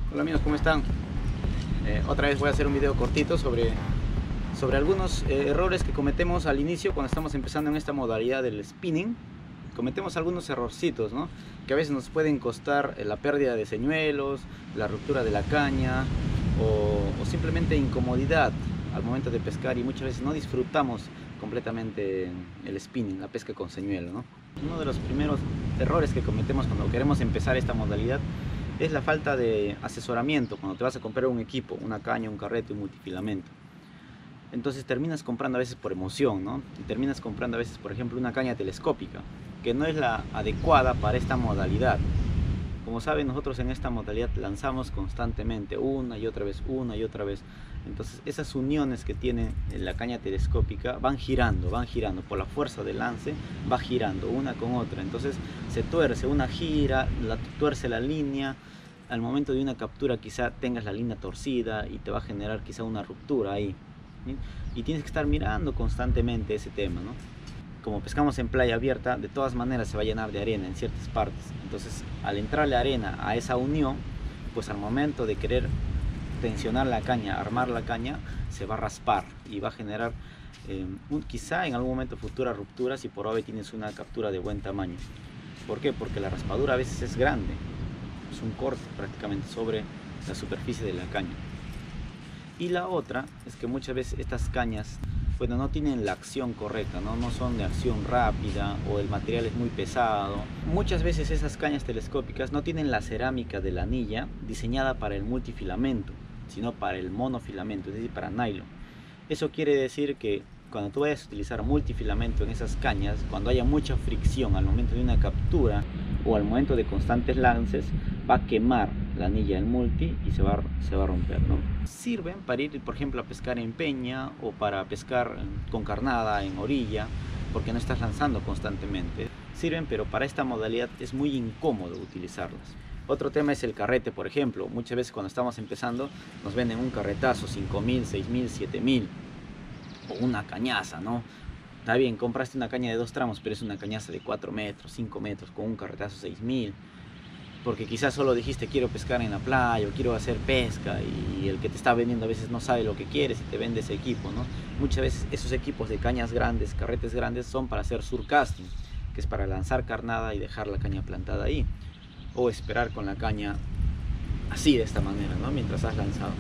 Hola amigos, ¿cómo están? Otra vez voy a hacer un video cortito sobre algunos errores que cometemos al inicio cuando estamos empezando en esta modalidad del spinning. Cometemos algunos errorcitos, ¿no? Que a veces nos pueden costar la pérdida de señuelos, la ruptura de la caña o simplemente incomodidad al momento de pescar, y muchas veces no disfrutamos completamente el spinning, la pesca con señuelo, ¿no? Uno de los primeros errores que cometemos cuando queremos empezar esta modalidad es la falta de asesoramiento cuando te vas a comprar un equipo, una caña, un carrete, un multifilamento. Entonces terminas comprando a veces por emoción, ¿no? Y terminas comprando a veces, por ejemplo, una caña telescópica, que no es la adecuada para esta modalidad. Como saben, nosotros en esta modalidad lanzamos constantemente, una y otra vez, una y otra vez. Entonces esas uniones que tiene la caña telescópica van girando por la fuerza del lance, va girando una con otra. Entonces se tuerce, una gira, tuerce la línea. Al momento de una captura quizá tengas la línea torcida y te va a generar quizá una ruptura ahí, ¿sí? Y tienes que estar mirando constantemente ese tema, ¿no? Como pescamos en playa abierta, de todas maneras se va a llenar de arena en ciertas partes. Entonces, al entrarle arena a esa unión, pues al momento de querer tensionar la caña, armar la caña, se va a raspar y va a generar quizá en algún momento futuras rupturas, y por hoy tienes una captura de buen tamaño. ¿Por qué? Porque la raspadura a veces es grande, es un corte prácticamente sobre la superficie de la caña. Y la otra es que muchas veces estas cañas, bueno, no tienen la acción correcta, no son de acción rápida, o el material es muy pesado. Muchas veces esas cañas telescópicas no tienen la cerámica de la anilla diseñada para el multifilamento, sino para el monofilamento, es decir, para nylon. Eso quiere decir que cuando tú vayas a utilizar multifilamento en esas cañas, cuando haya mucha fricción al momento de una captura o al momento de constantes lances, va a quemar la anilla del multi y se va a romper, ¿no? Sirven para ir, por ejemplo, a pescar en peña o para pescar con carnada en orilla, porque no estás lanzando constantemente. Sirven, pero para esta modalidad es muy incómodo utilizarlas. Otro tema es el carrete, por ejemplo. Muchas veces cuando estamos empezando nos venden un carretazo 5.000, 6.000, 7.000, o una cañaza, ¿no? Está bien, compraste una caña de 2 tramos, pero es una cañaza de 4 metros, 5 metros, con un carretazo 6.000. Porque quizás solo dijiste quiero pescar en la playa o quiero hacer pesca, y el que te está vendiendo a veces no sabe lo que quieres y te vende ese equipo, ¿no? Muchas veces esos equipos de cañas grandes, carretes grandes, son para hacer surcasting, que es para lanzar carnada y dejar la caña plantada ahí, o esperar con la caña así, de esta manera, ¿no? Mientras has lanzado.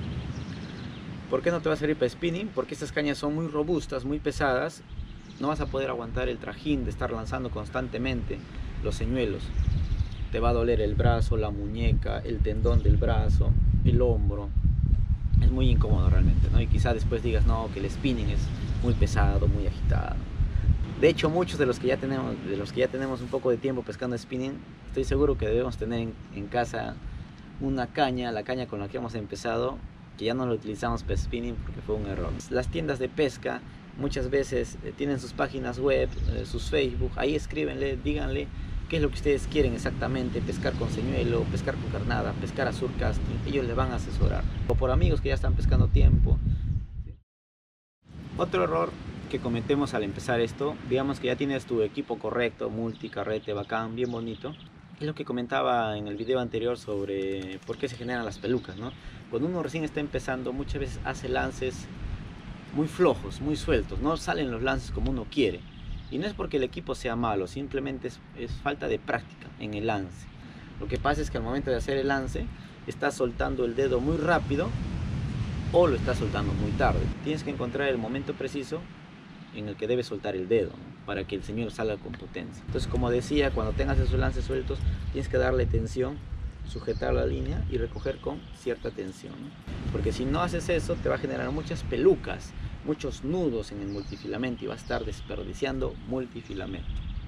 ¿Por qué no te va a servir para spinning? Porque estas cañas son muy robustas, muy pesadas. No vas a poder aguantar el trajín de estar lanzando constantemente los señuelos. Te va a doler el brazo, la muñeca, el tendón del brazo, el hombro. Es muy incómodo realmente, ¿no? Y quizá después digas, no, que el spinning es muy pesado, muy agitado. De hecho, muchos de los que ya tenemos un poco de tiempo pescando spinning, estoy seguro que debemos tener en casa una caña, la caña con la que hemos empezado, que ya no la utilizamos para spinning porque fue un error. Las tiendas de pesca muchas veces tienen sus páginas web, sus Facebook. Ahí escríbenle, díganle qué es lo que ustedes quieren exactamente: pescar con señuelo, pescar con carnada, pescar a surcasting. Ellos les van a asesorar, o por amigos que ya están pescando tiempo. Otro error que cometemos al empezar esto, digamos que ya tienes tu equipo correcto, multi, carrete, bacán, bien bonito, es lo que comentaba en el video anterior sobre por qué se generan las pelucas, ¿no? Cuando uno recién está empezando, muchas veces hace lances muy flojos, muy sueltos, no salen los lances como uno quiere. Y no es porque el equipo sea malo, simplemente es falta de práctica en el lance. Lo que pasa es que al momento de hacer el lance, estás soltando el dedo muy rápido o lo estás soltando muy tarde. Tienes que encontrar el momento preciso en el que debes soltar el dedo, ¿no? Para que el señuelo salga con potencia. Entonces, como decía, cuando tengas esos lances sueltos, tienes que darle tensión, sujetar la línea y recoger con cierta tensión, ¿no? Porque si no haces eso, te va a generar muchas pelucas, muchos nudos en el multifilamento, y va a estar desperdiciando multifilamento.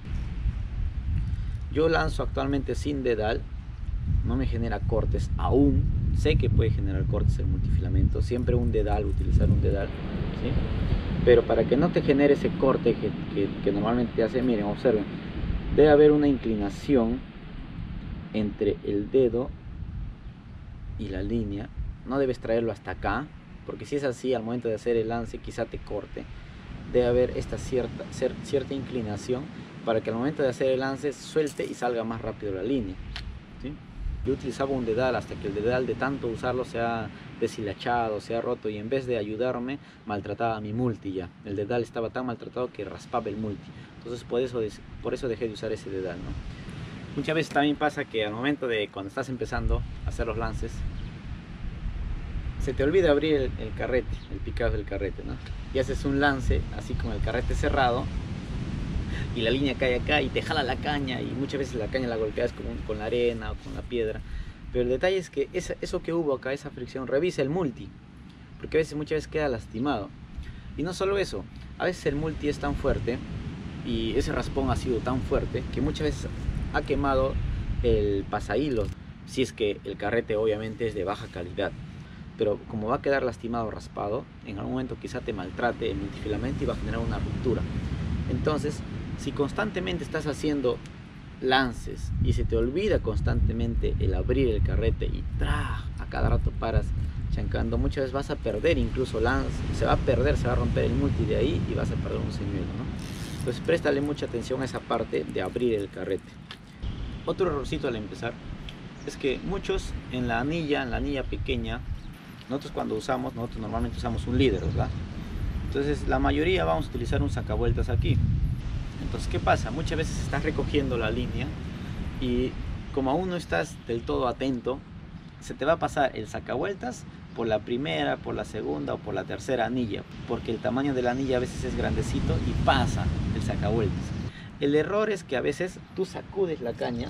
Yo lanzo actualmente sin dedal, no me genera cortes aún. Sé que puede generar cortes el multifilamento, siempre un dedal, utilizar un dedal, ¿sí? Pero para que no te genere ese corte que normalmente te hace, miren, observen, debe haber una inclinación entre el dedo y la línea. No debes traerlo hasta acá, porque si es así, al momento de hacer el lance quizá te corte. Debe haber esta cierta inclinación para que al momento de hacer el lance suelte y salga más rápido la línea, ¿sí? Yo utilizaba un dedal hasta que el dedal, de tanto usarlo, se ha deshilachado, se ha roto, y en vez de ayudarme maltrataba a mi multi ya. El dedal estaba tan maltratado que raspaba el multi. Entonces por eso dejé de usar ese dedal, ¿no? Muchas veces también pasa que al momento de cuando estás empezando a hacer los lances, se te olvida abrir el carrete, el picado del carrete, ¿no? Y haces un lance así con el carrete cerrado y la línea cae acá y te jala la caña, y muchas veces la caña la golpeas con la arena o con la piedra. Pero el detalle es que eso que hubo acá, esa fricción, revisa el multi, porque muchas veces queda lastimado. Y no solo eso, a veces el multi es tan fuerte y ese raspón ha sido tan fuerte que muchas veces ha quemado el pasahilos, si es que el carrete obviamente es de baja calidad. Pero como va a quedar lastimado, raspado, en algún momento quizá te maltrate el multifilamento y va a generar una ruptura. Entonces, si constantemente estás haciendo lances y se te olvida constantemente el abrir el carrete y a cada rato paras chancando, muchas veces vas a perder incluso lance, se va a romper el multi de ahí y vas a perder un señuelo, ¿no? Entonces préstale mucha atención a esa parte de abrir el carrete. Otro errorcito al empezar es que muchos en la anilla pequeña, nosotros normalmente usamos un líder, ¿verdad? Entonces la mayoría vamos a utilizar un sacavueltas aquí. Entonces, ¿qué pasa? Muchas veces estás recogiendo la línea y como aún no estás del todo atento, se te va a pasar el sacavueltas por la primera, por la segunda o por la tercera anilla, porque el tamaño de la anilla a veces es grandecito y pasa el sacavueltas. El error es que a veces tú sacudes la caña,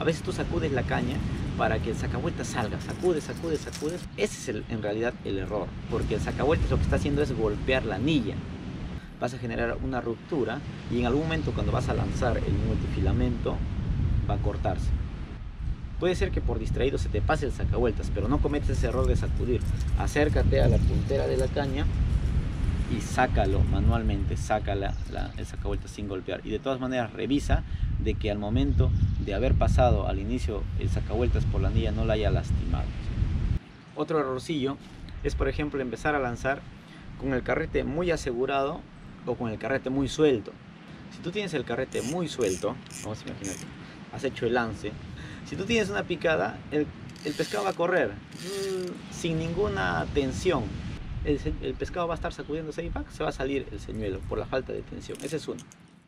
para que el sacavueltas salga, sacudes. Ese es en realidad el error, porque el sacavueltas lo que está haciendo es golpear la anilla. Vas a generar una ruptura y en algún momento cuando vas a lanzar el multifilamento va a cortarse. Puede ser que por distraído se te pase el sacavueltas, pero no cometes ese error de sacudir. Acércate a la puntera de la caña y sácalo manualmente, el sacavueltas sin golpear. Y de todas maneras revisa de que al momento de haber pasado al inicio el sacavueltas por la anilla no la haya lastimado. Otro errorcillo es, por ejemplo, empezar a lanzar con el carrete muy asegurado o con el carrete muy suelto. Si tú tienes el carrete muy suelto, vamos a imaginar que has hecho el lance, si tú tienes una picada, el pescado va a correr sin ninguna tensión. El pescado va a estar sacudiéndose y se va a salir el señuelo por la falta de tensión. Esa es una.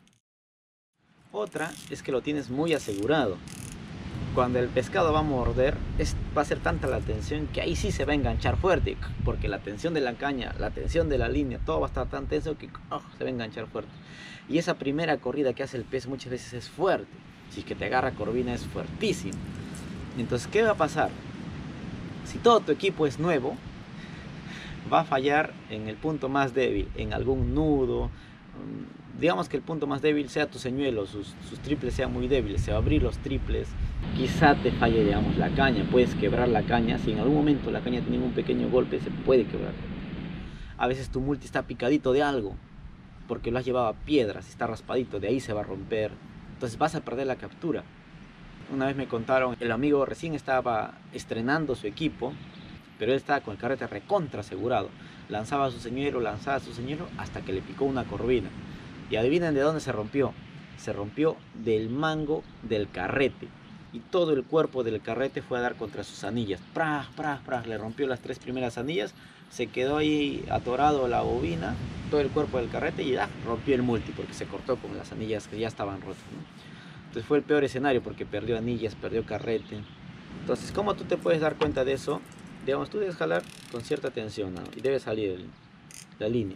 Otra es que lo tienes muy asegurado. Cuando el pescado va a morder, va a ser tanta la tensión que ahí sí se va a enganchar fuerte, porque la tensión de la caña, la tensión de la línea, todo va a estar tan tenso que se va a enganchar fuerte. Y esa primera corrida que hace el pez muchas veces es fuerte. Si es que te agarra corvina es fuertísimo. Entonces, ¿qué va a pasar? Si todo tu equipo es nuevo, va a fallar en el punto más débil, en algún nudo. Digamos que el punto más débil sea tu señuelo, sus triples sean muy débiles, se va a abrir los triples. Quizá te falle, digamos, la caña, puedes quebrar la caña. Si en algún momento la caña tiene un pequeño golpe, se puede quebrar. A veces tu multi está picadito de algo, porque lo has llevado a piedras, está raspadito, de ahí se va a romper. Entonces vas a perder la captura. Una vez me contaron, el amigo recién estaba estrenando su equipo, pero él estaba con el carrete recontra asegurado. Lanzaba su señuelo, hasta que le picó una corvina. Y adivinen de dónde se rompió. Se rompió del mango del carrete. Y todo el cuerpo del carrete fue a dar contra sus anillas. Le rompió las 3 primeras anillas. Se quedó ahí atorado la bobina, todo el cuerpo del carrete, y rompió el multi porque se cortó con las anillas que ya estaban rotas, ¿no? Entonces fue el peor escenario porque perdió anillas, perdió carrete. Entonces, ¿cómo tú te puedes dar cuenta de eso? Digamos, tú debes jalar con cierta tensión, ¿no? Y debe salir la línea.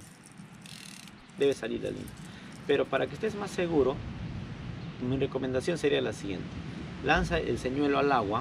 Pero para que estés más seguro, mi recomendación sería la siguiente. Lanza el señuelo al agua.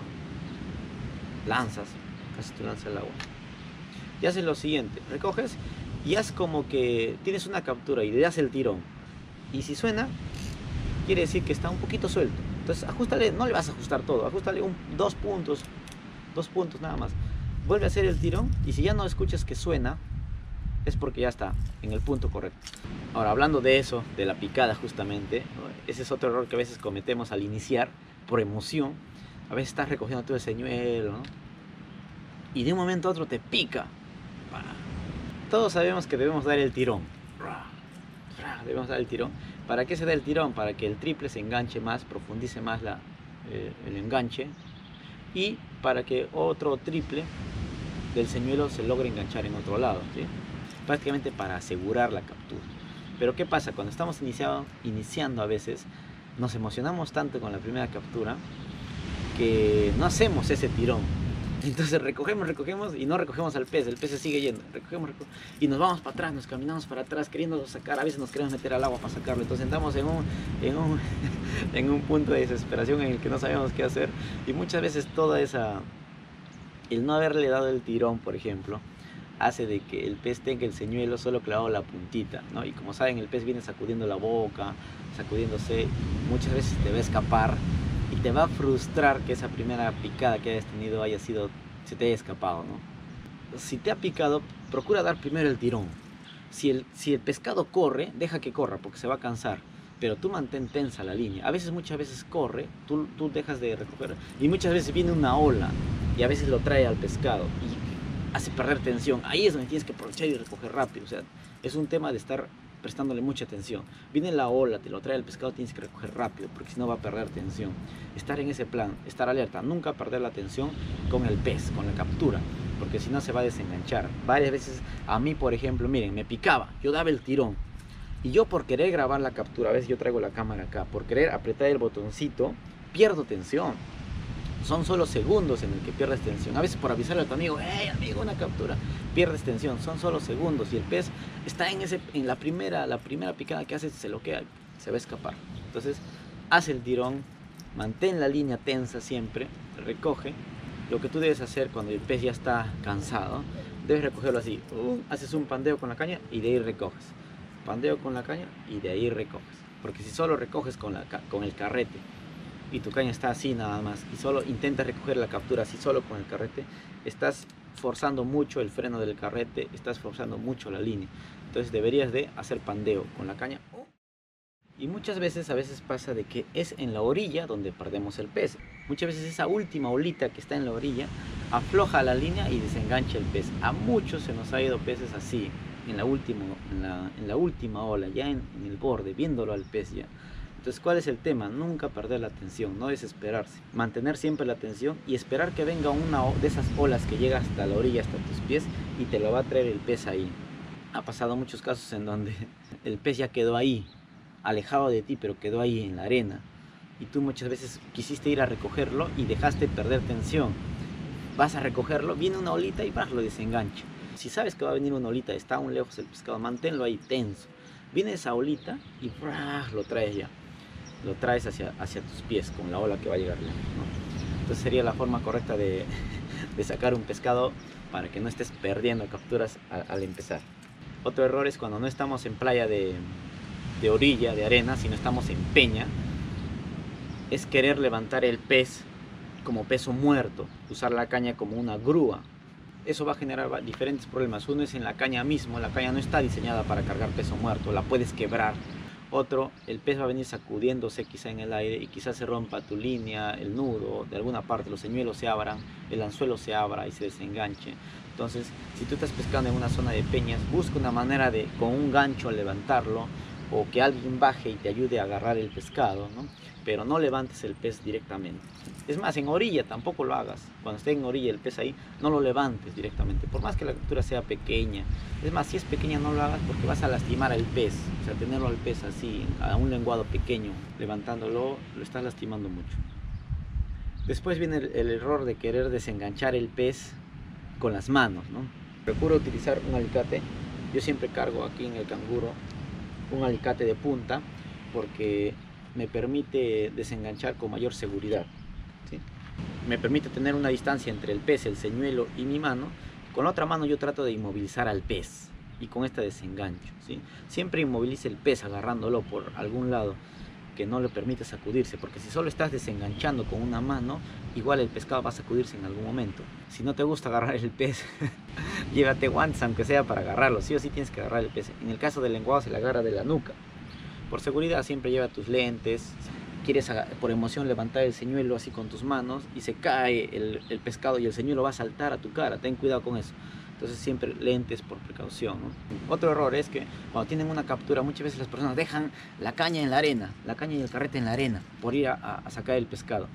Casi te lanzas al agua. Y haces lo siguiente. Recoges y haz como que tienes una captura y le das el tirón. Y si suena, quiere decir que está un poquito suelto. Entonces ajustale, no le vas a ajustar todo. Ajustale 2 puntos nada más. Vuelve a hacer el tirón y si ya no escuchas que suena, es porque ya está en el punto correcto. Ahora, hablando de eso, de la picada justamente, ¿no? Ese es otro error que a veces cometemos al iniciar por emoción. A veces estás recogiendo todo el señuelo, ¿no? Y de un momento a otro te pica. Todos sabemos que debemos dar el tirón. Debemos dar el tirón. ¿Para qué se da el tirón? Para que el triple se enganche más, profundice más el enganche. y para que otro triple del señuelo se logre enganchar en otro lado, ¿sí? Prácticamente para asegurar la captura. Pero ¿qué pasa? Cuando estamos iniciando a veces nos emocionamos tanto con la primera captura que no hacemos ese tirón. Entonces recogemos y no recogemos al pez, el pez se sigue yendo, recogemos y nos vamos para atrás, nos caminamos para atrás queriendo sacar, a veces nos queremos meter al agua para sacarlo, entonces entramos en un punto de desesperación en el que no sabemos qué hacer, y muchas veces el no haberle dado el tirón, por ejemplo, hace de que el pez tenga el señuelo solo clavado la puntita, ¿no? Y como saben, el pez viene sacudiendo la boca, sacudiéndose, muchas veces te va a escapar y te va a frustrar que esa primera picada que hayas tenido se te haya escapado, ¿no? Si te ha picado, procura dar primero el tirón. Si el pescado corre, deja que corra porque se va a cansar, pero tú mantén tensa la línea. Muchas veces corre, tú dejas de recoger, y muchas veces viene una ola y a veces lo trae al pescado y hace perder tensión. Ahí es donde tienes que aprovechar y recoger rápido. O sea, es un tema de estar prestándole mucha atención. Viene la ola, te lo trae el pescado, tienes que recoger rápido porque si no va a perder tensión. Estar en ese plan, estar alerta, nunca perder la atención con el pez, con la captura, porque si no se va a desenganchar. Varias veces a mí, por ejemplo, miren, me picaba, yo daba el tirón y yo por querer grabar la captura, a veces yo traigo la cámara acá, por querer apretar el botoncito, pierdo tensión. Son solo segundos en el que pierdes tensión. A veces por avisarle a tu amigo, hey amigo, una captura, pierdes tensión. Son solo segundos y el pez está en la primera picada que hace, se loquea, se va a escapar. Entonces, haz el tirón, mantén la línea tensa siempre, recoge. Lo que tú debes hacer cuando el pez ya está cansado, debes recogerlo así. Haces un pandeo con la caña y de ahí recoges. Pandeo con la caña y de ahí recoges. Porque si solo recoges con el carrete y tu caña está así nada más y solo intentas recoger la captura así solo con el carrete, estás forzando mucho el freno del carrete, estás forzando mucho la línea. Entonces deberías de hacer pandeo con la caña. Y muchas veces, pasa de que es en la orilla donde perdemos el pez. Muchas veces esa última olita que está en la orilla afloja la línea y desengancha el pez. A muchos se nos ha ido peces así, en la última ola, ya en el borde, viéndolo al pez ya. Entonces, ¿cuál es el tema? Nunca perder la atención, no desesperarse. Mantener siempre la atención y esperar que venga una de esas olas que llega hasta la orilla, hasta tus pies, y te lo va a traer el pez ahí. Ha pasado muchos casos en donde el pez ya quedó ahí, alejado de ti, pero quedó ahí en la arena. Y tú muchas veces quisiste ir a recogerlo y dejaste perder tensión. Vas a recogerlo, viene una olita y lo desengancha. Si sabes que va a venir una olita, está aún lejos el pescado, manténlo ahí tenso. Viene esa olita y lo traes ya. Lo traes hacia tus pies con la ola que va a llegar, ¿no? Entonces sería la forma correcta de sacar un pescado para que no estés perdiendo capturas al empezar. Otro error es cuando no estamos en playa de orilla, de arena, sino estamos en peña, es querer levantar el pez como peso muerto, usar la caña como una grúa. Eso va a generar diferentes problemas. Uno es en la caña mismo, la caña no está diseñada para cargar peso muerto, la puedes quebrar. Otro, el pez va a venir sacudiéndose quizá en el aire y quizás se rompa tu línea, el nudo, de alguna parte los señuelos se abran, el anzuelo se abra y se desenganche. Entonces, si tú estás pescando en una zona de peñas, busca una manera de con un gancho levantarlo o que alguien baje y te ayude a agarrar el pescado, ¿no? Pero no levantes el pez directamente. Es más, en orilla tampoco lo hagas. Cuando esté en orilla el pez ahí, no lo levantes directamente, por más que la captura sea pequeña. Es más, si es pequeña no lo hagas porque vas a lastimar al pez. O sea, tenerlo al pez así, a un lenguado pequeño, levantándolo, lo estás lastimando mucho. Después viene el error de querer desenganchar el pez con las manos, ¿no? Procuro utilizar un alicate. Yo siempre cargo aquí en el canguro un alicate de punta porque me permite desenganchar con mayor seguridad, ¿sí? Me permite tener una distancia entre el pez, el señuelo y mi mano. Con la otra mano yo trato de inmovilizar al pez y con esta desengancho, ¿sí? Siempre inmovilice el pez agarrándolo por algún lado que no le permite sacudirse, porque si solo estás desenganchando con una mano, igual el pescado va a sacudirse en algún momento. Si no te gusta agarrar el pez, llévate guantes aunque sea para agarrarlo, sí o sí tienes que agarrar el pez. En el caso del lenguado se le agarra de la nuca. Por seguridad siempre lleva tus lentes. Quieres por emoción levantar el señuelo así con tus manos y se cae el pescado y el señuelo va a saltar a tu cara, ten cuidado con eso. Entonces siempre lentes por precaución, ¿no? Otro error es que cuando tienen una captura muchas veces las personas dejan la caña en la arena, la caña y el carrete en la arena por ir a sacar el pescado.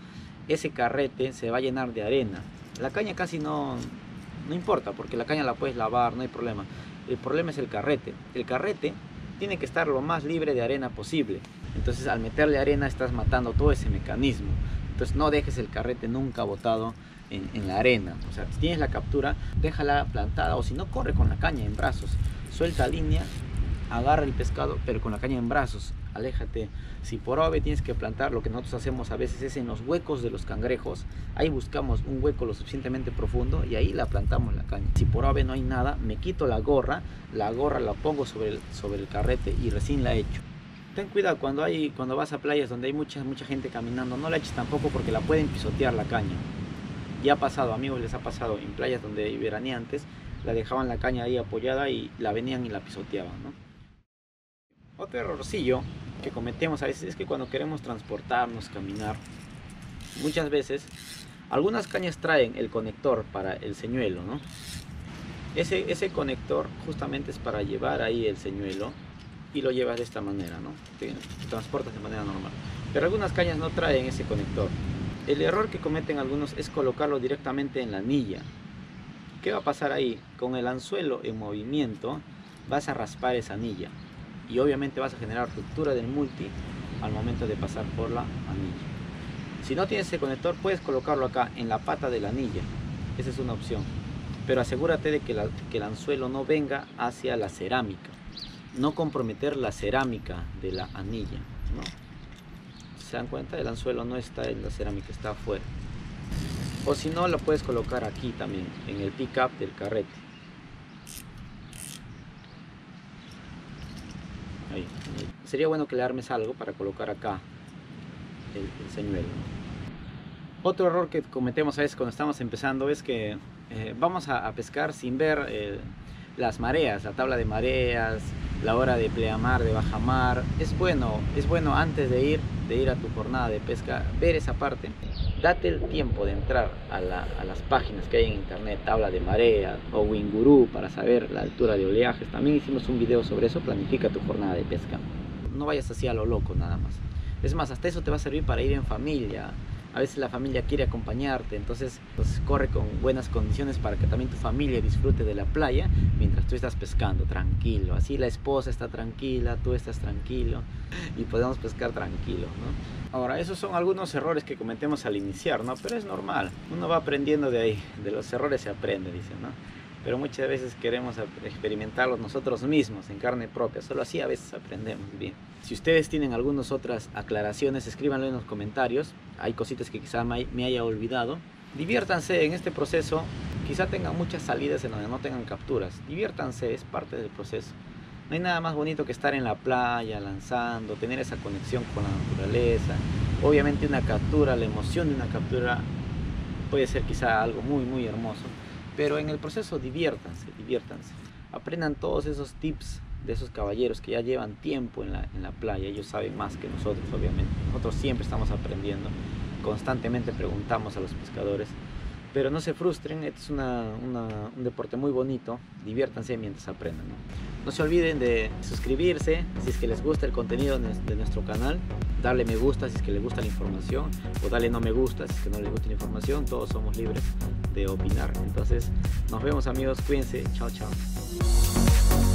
ese carrete se va a llenar de arena. La caña casi no importa, porque la caña la puedes lavar, no hay problema. El problema es el carrete. El carrete tiene que estar lo más libre de arena posible. Entonces al meterle arena estás matando todo ese mecanismo. Entonces no dejes el carrete nunca botado en la arena. O sea, si tienes la captura, déjala plantada, o si no, corre con la caña en brazos. Suelta línea, agarra el pescado, pero con la caña en brazos. Aléjate. Si por ave tienes que plantar, lo que nosotros hacemos a veces es en los huecos de los cangrejos. Ahí buscamos un hueco lo suficientemente profundo y ahí la plantamos la caña. Si por ave no hay nada, me quito la gorra la pongo sobre el carrete y recién la echo. Ten cuidado cuando vas a playas donde hay mucha gente caminando, no la eches tampoco, porque la pueden pisotear la caña. Ya ha pasado, amigos, les ha pasado en playas donde hay veraneantes, la dejaban la caña ahí apoyada y la venían y la pisoteaban, ¿no? Otro errorcillo que cometemos a veces es que cuando queremos transportarnos, caminar, muchas veces algunas cañas traen el conector para el señuelo, ¿no? Ese conector justamente es para llevar ahí el señuelo y lo llevas de esta manera, ¿no? Te transportas de manera normal. Pero algunas cañas no traen ese conector. El error que cometen algunos es colocarlo directamente en la anilla. ¿Qué va a pasar ahí? Con el anzuelo en movimiento vas a raspar esa anilla y obviamente vas a generar ruptura del multi al momento de pasar por la anilla. Si no tienes ese conector, puedes colocarlo acá en la pata de la anilla. Esa es una opción. Pero asegúrate de que el anzuelo no venga hacia la cerámica. No comprometer la cerámica de la anilla, ¿no? ¿Se dan cuenta? El anzuelo no está en la cerámica, está afuera. O si no, lo puedes colocar aquí también, en el pick-up del carrete. Ahí. Sería bueno que le armes algo para colocar acá el señuelo. Otro error que cometemos a veces cuando estamos empezando es que vamos a pescar sin ver las mareas, la tabla de mareas, la hora de pleamar, de bajamar. Es bueno antes de ir a tu jornada de pesca, ver esa parte. Date el tiempo de entrar a las páginas que hay en internet, tabla de marea o Winguru, para saber la altura de oleajes. También hicimos un video sobre eso. Planifica tu jornada de pesca. No vayas así a lo loco nada más. Es más, hasta eso te va a servir para ir en familia. A veces la familia quiere acompañarte, entonces corre con buenas condiciones para que también tu familia disfrute de la playa mientras tú estás pescando tranquilo. Así la esposa está tranquila, tú estás tranquilo y podemos pescar tranquilo, ¿no? Ahora, esos son algunos errores que cometemos al iniciar, ¿no? Pero es normal, uno va aprendiendo de ahí, de los errores se aprende, dicen, ¿no? Pero muchas veces queremos experimentarlos nosotros mismos en carne propia. Solo así a veces aprendemos bien. Si ustedes tienen algunas otras aclaraciones, escríbanlo en los comentarios. Hay cositas que quizá me haya olvidado. Diviértanse en este proceso. Quizá tengan muchas salidas en donde no tengan capturas. Diviértanse, es parte del proceso. No hay nada más bonito que estar en la playa, lanzando, tener esa conexión con la naturaleza. Obviamente una captura, la emoción de una captura puede ser quizá algo muy, muy hermoso. Pero en el proceso diviértanse. Aprendan todos esos tips de esos caballeros que ya llevan tiempo en la playa. Ellos saben más que nosotros, obviamente. Nosotros siempre estamos aprendiendo. Constantemente preguntamos a los pescadores. Pero no se frustren, este es un deporte muy bonito. Diviértanse mientras aprendan, ¿no? No se olviden de suscribirse si es que les gusta el contenido de nuestro canal. Darle me gusta si es que les gusta la información, o darle no me gusta si es que no les gusta la información. Todos somos libres de opinar. Entonces nos vemos, amigos, cuídense, chao.